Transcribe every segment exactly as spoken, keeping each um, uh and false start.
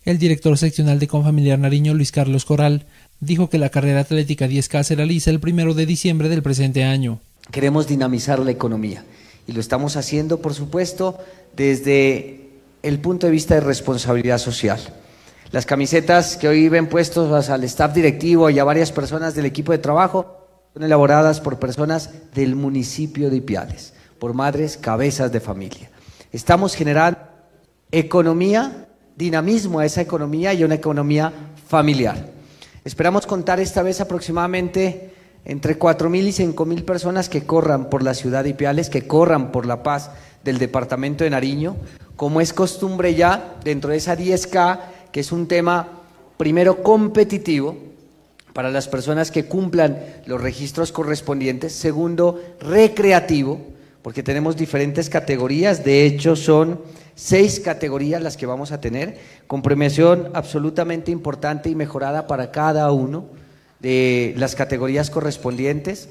El director seccional de Confamiliar Nariño, Luis Carlos Corral, dijo que la carrera atlética diez K se realiza el primero de diciembre del presente año. Queremos dinamizar la economía y lo estamos haciendo, por supuesto, desde el punto de vista de responsabilidad social. Las camisetas que hoy ven puestos al staff directivo y a varias personas del equipo de trabajo son elaboradas por personas del municipio de Ipiales, por madres cabezas de familia. Estamos generando economía, dinamismo a esa economía y una economía familiar. Esperamos contar esta vez aproximadamente entre cuatro mil y cinco mil personas que corran por la ciudad de Ipiales, que corran por la paz del departamento de Nariño, como es costumbre ya dentro de esa diez K, que es un tema primero competitivo para las personas que cumplan los registros correspondientes, segundo recreativo, porque tenemos diferentes categorías, de hecho son seis categorías las que vamos a tener, con premiación absolutamente importante y mejorada para cada uno de las categorías correspondientes,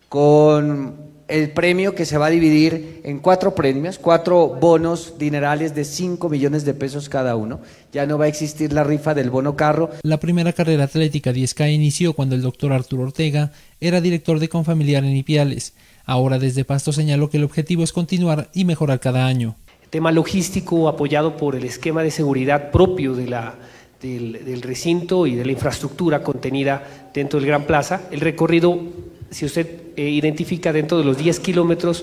con el premio que se va a dividir en cuatro premios, cuatro bonos dinerales de cinco millones de pesos cada uno. Ya no va a existir la rifa del bono carro. La primera carrera atlética diez K inició cuando el doctor Arturo Ortega era director de Confamiliar en Ipiales. Ahora desde Pasto señaló que el objetivo es continuar y mejorar cada año. Tema logístico apoyado por el esquema de seguridad propio de la, del, del recinto y de la infraestructura contenida dentro del Gran Plaza. El recorrido, si usted eh, identifica dentro de los diez kilómetros,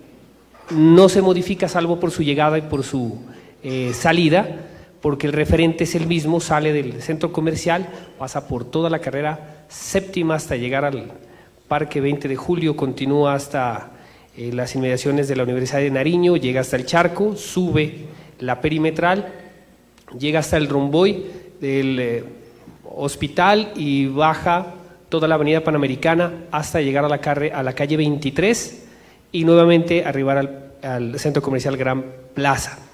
no se modifica salvo por su llegada y por su eh, salida, porque el referente es el mismo, sale del centro comercial, pasa por toda la carrera séptima hasta llegar al Parque veinte de julio, continúa hasta eh, las inmediaciones de la Universidad de Nariño, llega hasta el Charco, sube la perimetral, llega hasta el romboy del eh, hospital y baja toda la avenida Panamericana hasta llegar a la, carre, a la calle veintitrés y nuevamente arribar al, al centro comercial Gran Plaza.